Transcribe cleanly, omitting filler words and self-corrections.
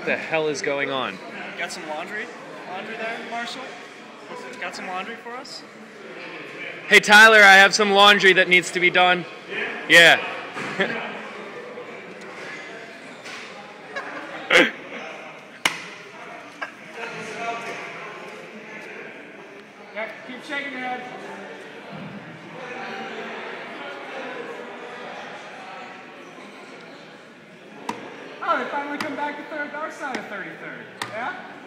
the hell is going on? Got some laundry there, Marshall? Got some laundry for us? Hey, Tyler, I have some laundry that needs to be done. Yeah. Yeah, keep shaking your head. Oh, they finally come back to third, our side of 33rd. Yeah?